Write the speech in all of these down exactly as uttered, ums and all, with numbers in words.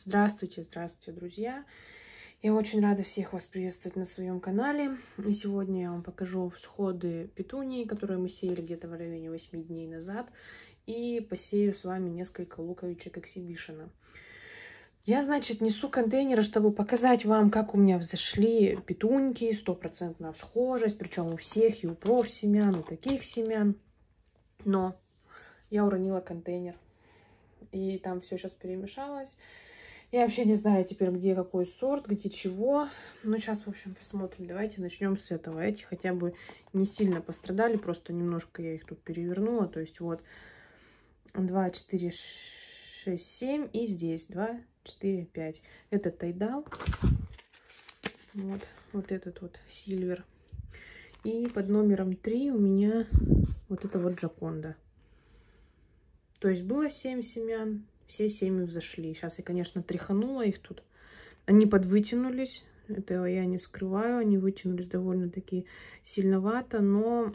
Здравствуйте, здравствуйте, друзья! Я очень рада всех вас приветствовать на своем канале. И сегодня я вам покажу всходы петунии, которые мы сеяли где-то в районе восьми дней назад. И посею с вами несколько луковичек эксибишена. Я, значит, несу контейнеры, чтобы показать вам, как у меня взошли петуньки, стопроцентная всхожесть, причем у всех, и у профсемян, и таких семян. Но я уронила контейнер, и там все сейчас перемешалось. Я вообще не знаю теперь, где какой сорт, где чего. Ну, сейчас, в общем, посмотрим. Давайте начнем с этого. Эти хотя бы не сильно пострадали, просто немножко я их тут перевернула. То есть вот два, четыре, шесть, семь и здесь два, четыре, пять. Это тайдал. Вот, вот этот вот сильвер. И под номером три у меня вот это вот джаконда. То есть было семь семян. Все семь взошли. Сейчас я, конечно, тряханула их тут. Они подвытянулись. Этого я не скрываю. Они вытянулись довольно-таки сильновато. Но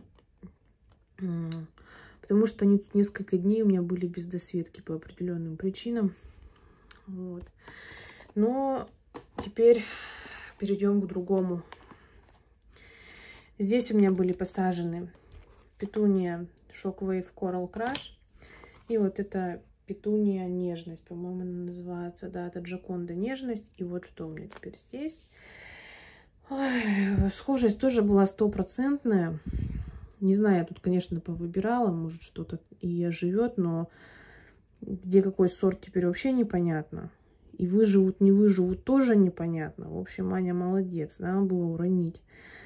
потому что они тут несколько дней у меня были без досветки по определенным причинам. Вот. Но теперь перейдем к другому. Здесь у меня были посажены петуния Shockwave Coral Crush. И вот это петуния нежность, по-моему, она называется. Да, это джаконда нежность. И вот что у меня теперь здесь. Ой, схожесть тоже была стопроцентная. Не знаю, я тут, конечно, повыбирала. Может, что-то и оживет, но где какой сорт теперь вообще непонятно. И выживут, не выживут тоже непонятно. В общем, Аня молодец. Надо было уронить.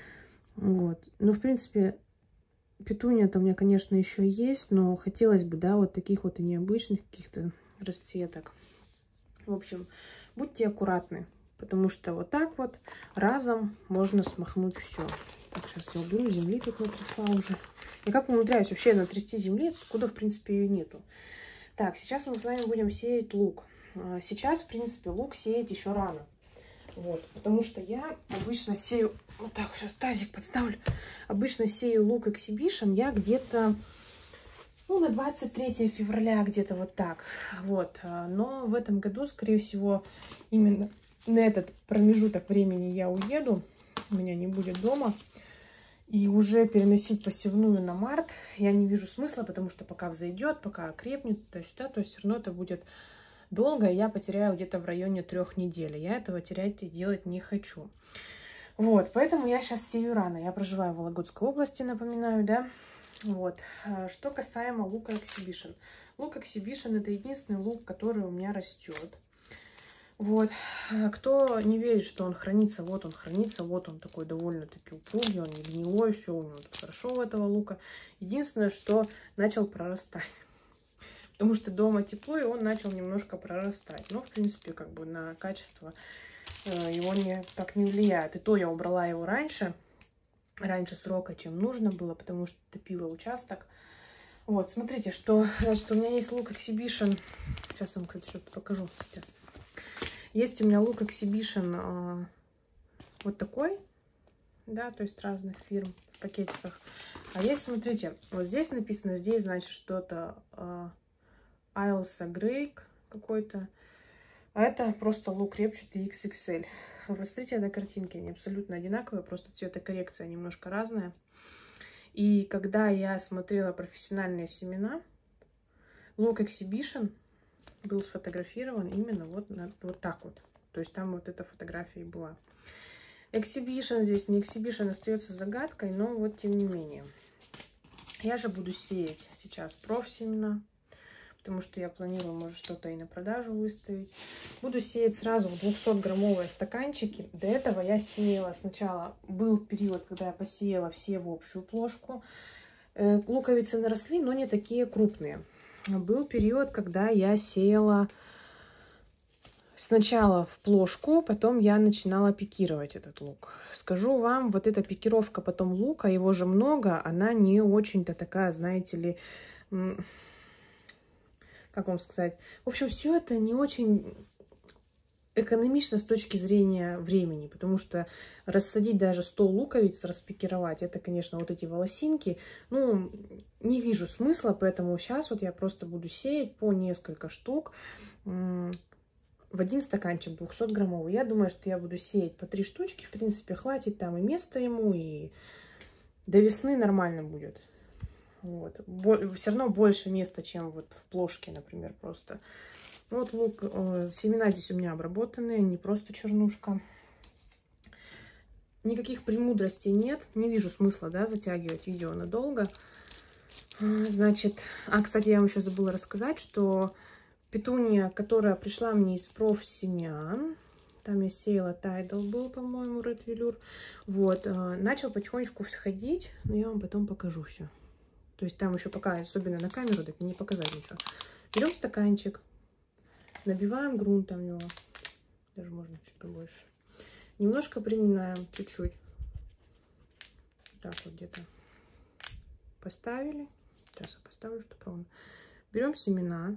Вот. Ну, в принципе, петуния-то у меня, конечно, еще есть, но хотелось бы, да, вот таких вот и необычных каких-то расцветок. В общем, будьте аккуратны, потому что вот так вот разом можно смахнуть все. Так, сейчас я уберу, земли тут натрясла уже. Я как умудряюсь вообще натрясти земли, куда, в принципе, ее нету. Так, сейчас мы с вами будем сеять лук. Сейчас, в принципе, лук сеять еще рано. Вот, потому что я обычно сею, вот так, сейчас тазик подставлю, обычно сею лук эксибишен я где-то, ну, на двадцать третье февраля, где-то вот так, вот, но в этом году, скорее всего, именно на этот промежуток времени я уеду, меня не будет дома, и уже переносить посевную на март я не вижу смысла, потому что пока взойдет, пока окрепнет, то есть, да, то есть все равно это будет долго, я потеряю где-то в районе трех недель. Я этого терять и делать не хочу. Вот, поэтому я сейчас сею рано. Я проживаю в Вологодской области, напоминаю, да. Вот. Что касаемо лука эксибишен. Лук эксибишен это единственный лук, который у меня растет. Вот. Кто не верит, что он хранится, вот он хранится, вот он такой довольно-таки упругий, он не гнилой, все у него тут хорошо у этого лука. Единственное, что начал прорастать. Потому что дома тепло, и он начал немножко прорастать. Но, в принципе, как бы на качество э, его не, так не влияет. И то я убрала его раньше, раньше срока, чем нужно было, потому что топила участок. Вот, смотрите, что, значит, у меня есть лук эксибишен. Сейчас вам, кстати, что-то покажу. Сейчас. Есть у меня лук эксибишен э, вот такой, да, то есть разных фирм в пакетиках. А есть, смотрите, вот здесь написано, здесь, значит, что-то... Э, Айлса Грейк какой-то. А это просто лук репчатый икс икс эль. Посмотрите на картинке, они абсолютно одинаковые, просто цветокоррекция немножко разная. И когда я смотрела профессиональные семена, лук эксибишен был сфотографирован именно вот, на, вот так вот. То есть там вот эта фотография и была. Эксибишен здесь, не эксибишен, остается загадкой, но вот тем не менее. Я же буду сеять сейчас профсемена. Потому что я планирую, может, что-то и на продажу выставить. Буду сеять сразу в двухсотграммовые стаканчики. До этого я сеяла сначала, был период, когда я посеяла все в общую плошку. Луковицы наросли, но не такие крупные. Был период, когда я сеяла сначала в плошку, потом я начинала пикировать этот лук. Скажу вам, вот эта пикировка потом лука, его же много, она не очень-то такая, знаете ли... Как вам сказать? В общем, все это не очень экономично с точки зрения времени, потому что рассадить даже сто луковиц, распикировать, это, конечно, вот эти волосинки, ну, не вижу смысла, поэтому сейчас вот я просто буду сеять по несколько штук. В в один стаканчик двухсотграммовый. Я думаю, что я буду сеять по три штучки. В принципе, хватит там и места ему, и до весны нормально будет. Вот. Все равно больше места, чем вот в плошке, например, просто. Вот лук, э, семена здесь у меня обработанные, не просто чернушка. Никаких премудростей нет. Не вижу смысла, да, затягивать видео надолго. Значит, а, кстати, я вам еще забыла рассказать, что петуния, которая пришла мне из профсемян, там я сеяла Тайдал был, по-моему, Red Velour, вот, начал потихонечку всходить, но я вам потом покажу все. То есть там еще пока, особенно на камеру, так не показать ничего. Берем стаканчик, набиваем грунтом его, даже можно чуть побольше. Немножко приминаем, чуть-чуть. Так вот где-то поставили. Сейчас я поставлю, чтобы ровно. Берем семена.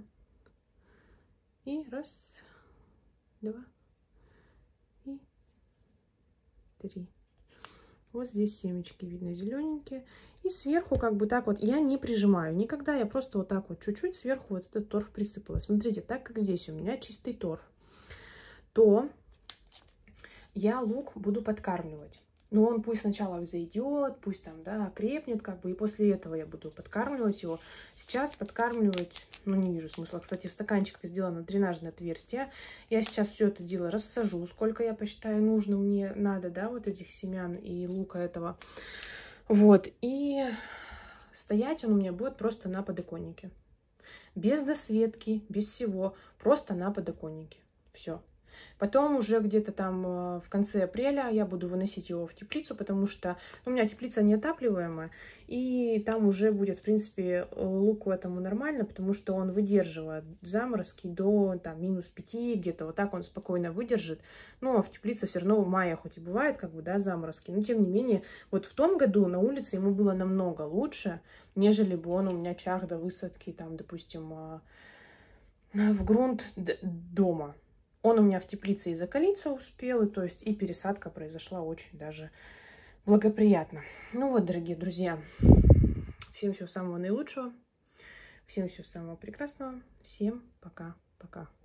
И раз, два и три. Вот здесь семечки видно зелененькие. И сверху как бы так вот я не прижимаю. Никогда я просто вот так вот чуть-чуть сверху вот этот торф присыпала. Смотрите, так как здесь у меня чистый торф, то я лук буду подкармливать. Но он пусть сначала взойдет, пусть там, да, крепнет, как бы, и после этого я буду подкармливать его. Сейчас подкармливать, ну, не вижу смысла. Кстати, в стаканчиках сделано дренажное отверстие. Я сейчас все это дело рассажу, сколько я посчитаю нужно мне, надо, да, вот этих семян и лука этого. Вот, и стоять он у меня будет просто на подоконнике. Без досветки, без всего, просто на подоконнике. Все. Потом уже где-то там в конце апреля я буду выносить его в теплицу, потому что у меня теплица неотапливаемая, и там уже будет, в принципе, луку этому нормально, потому что он выдерживает заморозки до там минус пяти, где-то вот так он спокойно выдержит. Но в теплице все равно в мае хоть и бывает, как бы, да, заморозки, но тем не менее, вот в том году на улице ему было намного лучше, нежели бы он у меня чах до высадки, там, допустим, в грунт дома. Он у меня в теплице и закалиться успел, и, то есть и пересадка произошла очень даже благоприятно. Ну вот, дорогие друзья, всем всего самого наилучшего, всем всего самого прекрасного, всем пока-пока.